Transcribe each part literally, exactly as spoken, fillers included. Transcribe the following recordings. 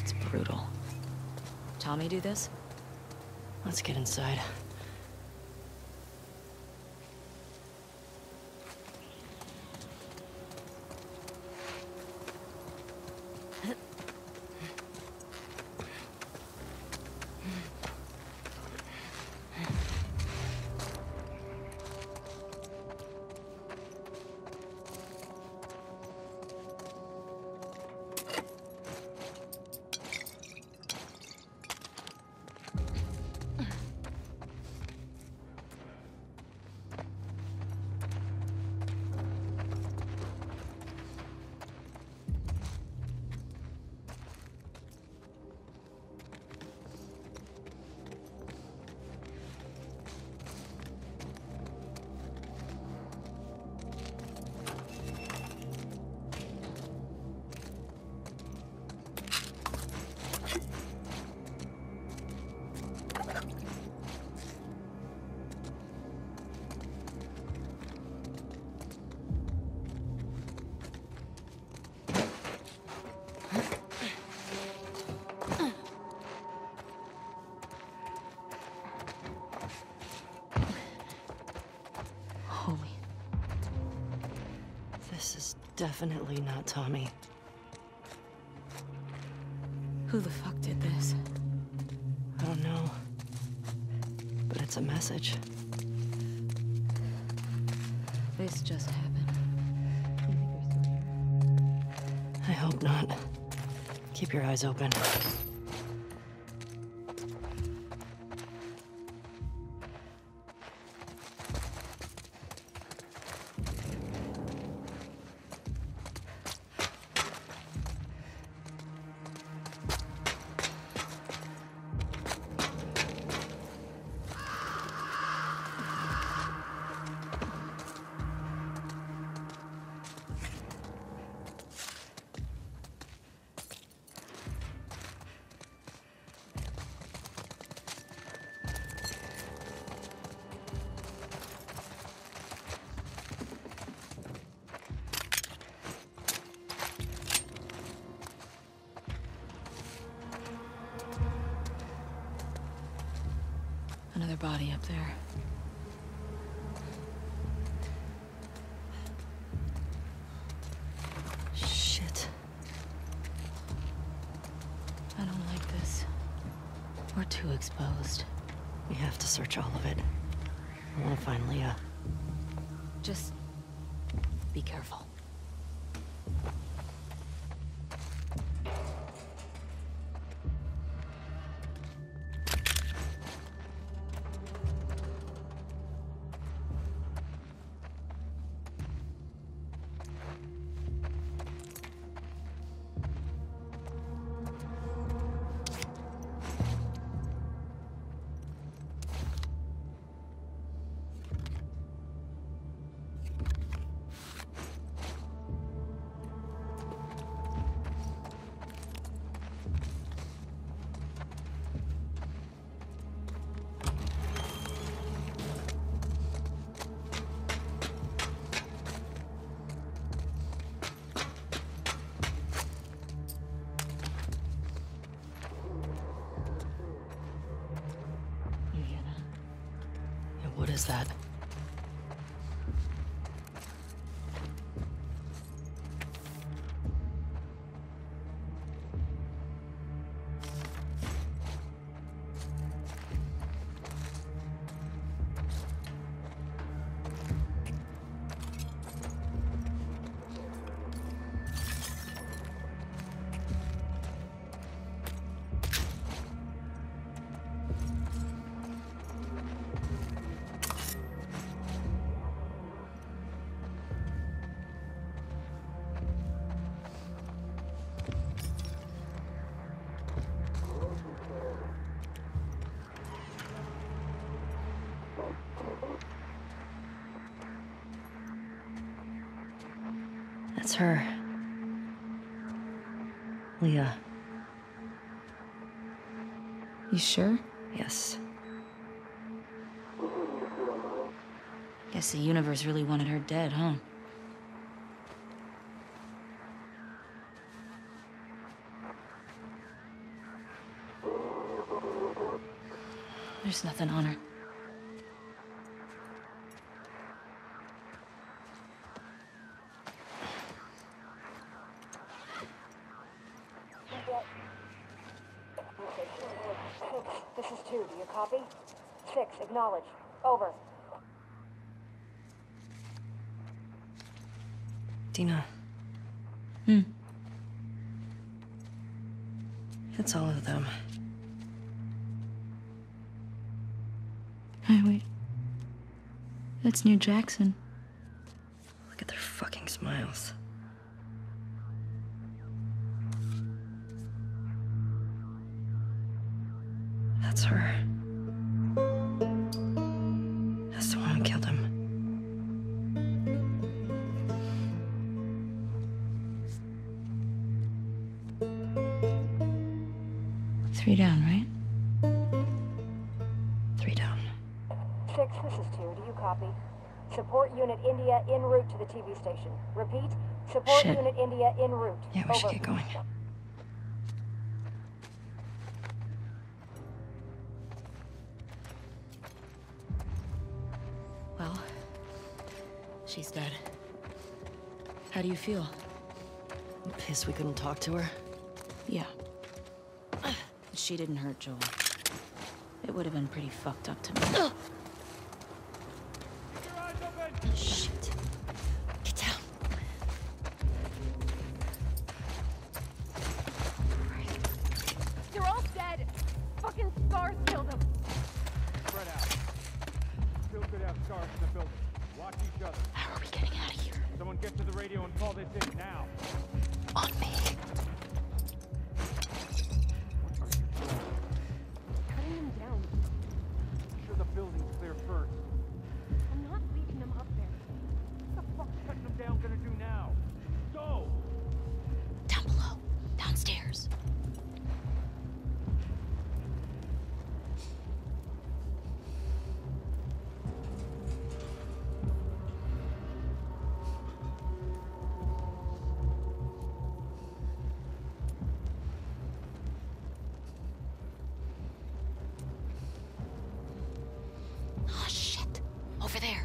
It's brutal. Tommy do this? Let's get inside. This is definitely not Tommy. Who the fuck did this? I don't know. But it's a message. This just happened. I hope not. Keep your eyes open. Another body up there. Shit. I don't like this. We're too exposed. We have to search all of it. I want to find Leah. Just be careful. What is that? That's her. Leah. You sure? Yes. Guess the universe really wanted her dead, huh? There's nothing on her. This is two. Do you copy? Six, acknowledge. Over. Dina. Hmm. It's all of them. Hey, wait. That's near Jackson. Look at their fucking smiles. That's her. That's the one who killed him. Three down, right? Three down. Six, this is two. Do you copy? Support Unit India en route to the T V station. Repeat, support Shit. Unit India en route. Yeah, we should Over. get going. Well, she's dead. How do you feel? I'm pissed we couldn't talk to her. Yeah. She didn't hurt Joel. It would have been pretty fucked up to me. Shit. Get down. They're all dead. Fucking scars killed them. Spread out. Still could have scars in the building. Watch each other. How are we getting out of here? Someone get to the radio and call this in now. On me. Cutting them down. Make sure the building's clear first. I'm not leaving them up there. What the fuck's cutting them down gonna do now? Go! Down below. Downstairs. Oh, shit. Over there.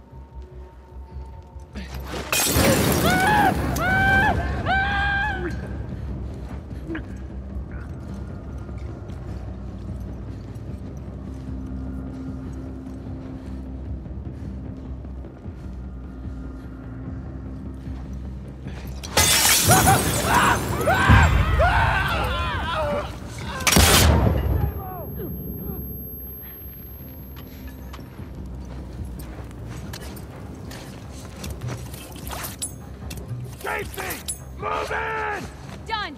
Casey! Move in! Done!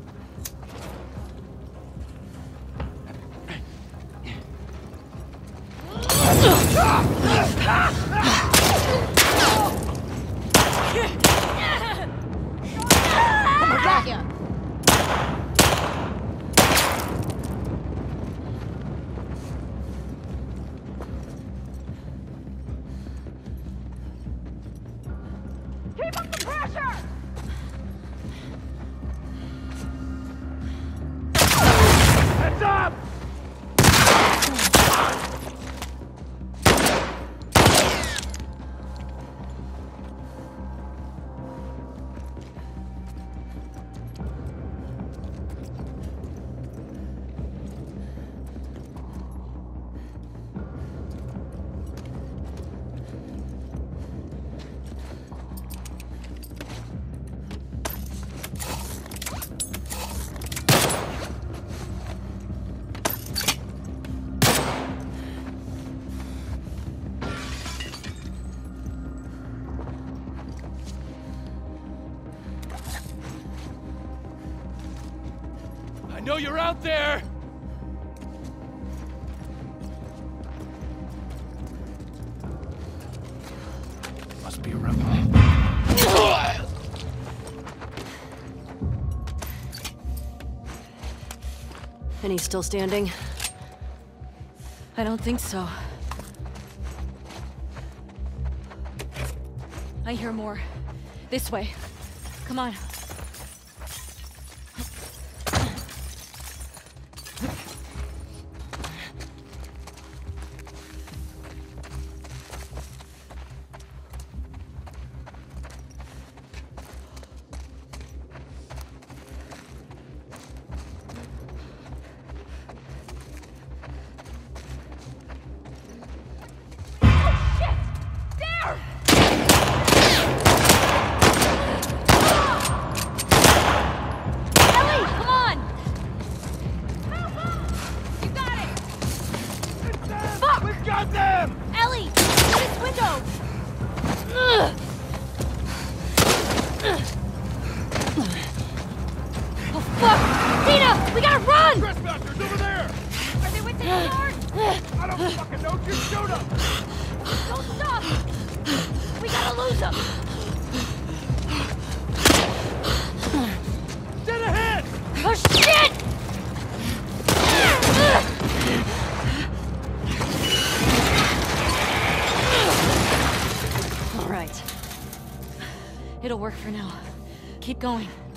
Got ya! Keep up the pressure! Heads up! I know you're out there! Must be a rebel. And he's still standing? I don't think so. I hear more. This way. Come on. run! Trespassers over there! Are they within the yard? I don't fucking know. Just shoot them! Don't stop! We gotta lose them! Dead ahead! Oh, shit! All right. It'll work for now. Keep going.